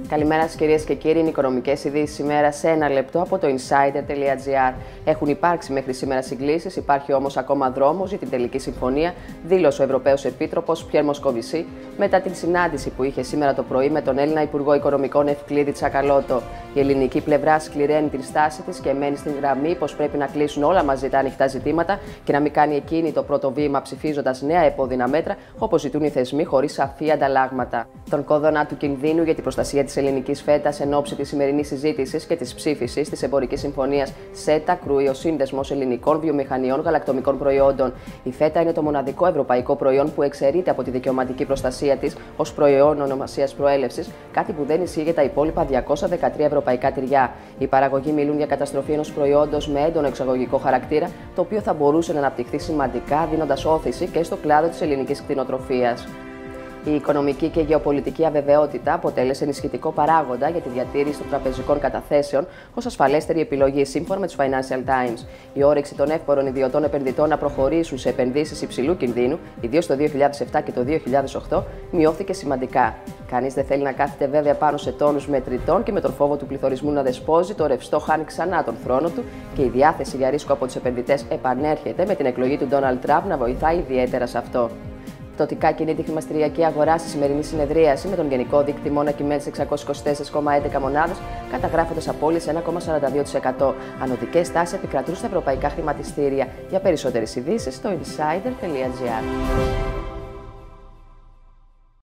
Καλημέρα σας κυρίες και κύριοι. Είναι οικονομικές ειδήσεις σήμερα σε ένα λεπτό από το insider.gr. Έχουν υπάρξει μέχρι σήμερα συγκλήσεις, υπάρχει όμως ακόμα δρόμος για την τελική συμφωνία, δήλωσε ο Ευρωπαίος Επίτροπος Πιέρ Μοσκοβισή μετά την συνάντηση που είχε σήμερα το πρωί με τον Έλληνα Υπουργό Οικονομικών Ευκλήδη Τσακαλώτο. Η ελληνική πλευρά σκληραίνει την στάση της και μένει στην γραμμή πως πρέπει να κλείσουν όλα μαζί τα ανοιχτά ζητήματα και να μην κάνει εκείνη το πρώτο βήμα ψηφίζοντας νέα επώδυνα μέτρα όπως ζητούν οι θεσμοί χωρίς σαφή ανταλλάγματα. Τον κόδωνα του κινδύνου για την προστασία της ελληνικής φέτας εν ώψη της σημερινής συζήτησης και της ψήφισης της εμπορικής συμφωνίας ΣΕΤΑ κρούει ο Σύνδεσμος Ελληνικών Βιομηχανιών Γαλακτομικών Προϊόντων. Η φέτα είναι το μοναδικό ευρωπαϊκό προϊόν που εξαιρείται από τη δικαιωματική προστασία της ως προϊόν ονομασίας προέλευσης, κάτι που δεν ισχύει για τα υπόλοιπα 213 ευρωπαϊκά τυριά. Οι παραγωγοί μιλούν για καταστροφή ενός προϊόντος με έντονο εξαγωγικό χαρακτήρα, το οποίο θα μπορούσε να αναπτυχθεί σημαντικά, δίνοντας όθηση και στο κλάδο της ελληνικής κτηνοτροφίας. Η οικονομική και γεωπολιτική αβεβαιότητα αποτέλεσε ενισχυτικό παράγοντα για τη διατήρηση των τραπεζικών καταθέσεων ως ασφαλέστερη επιλογή, σύμφωνα με τους Financial Times. Η όρεξη των εύπορων ιδιωτών επενδυτών να προχωρήσουν σε επενδύσεις υψηλού κινδύνου, ιδίως το 2007 και το 2008, μειώθηκε σημαντικά. Κανείς δεν θέλει να κάθεται βέβαια πάνω σε τόνους μετρητών και με τον φόβο του πληθωρισμού να δεσπόζει, το ρευστό χάνει ξανά τον θρόνο του και η διάθεση για ρίσκο από τους επενδυτές επανέρχεται με την εκλογή του Ντόναλντ Τραμπ να βοηθάει ιδιαίτερα σε αυτό. Πτωτικά κινείται η χρηματιστηριακή αγορά στη σημερινή συνεδρίαση με τον γενικό δείκτη τιμών κυμαίνει σε 624,11 μονάδες, καταγράφοντας απώλειες 1,42%. Ανωδικές τάσεις επικρατούν στα ευρωπαϊκά χρηματιστήρια. Για περισσότερες ειδήσεις στο insider.gr.